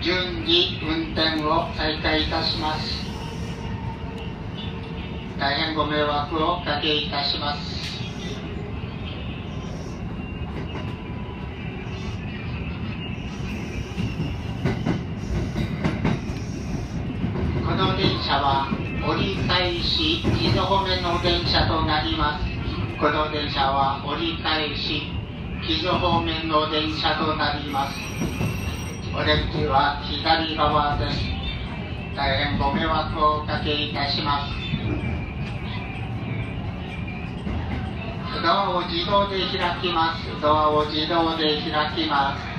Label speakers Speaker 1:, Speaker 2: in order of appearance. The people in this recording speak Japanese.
Speaker 1: 順次運転を再開いたします。大変ご迷惑をおかけいたします。この電車は折り返し木戸方面の電車となります。この電車は折り返し木戸方面の電車となります。お出口は左側です。大変ご迷惑をおかけいたします。ドアを自動で開きます。ドアを自動で開きます。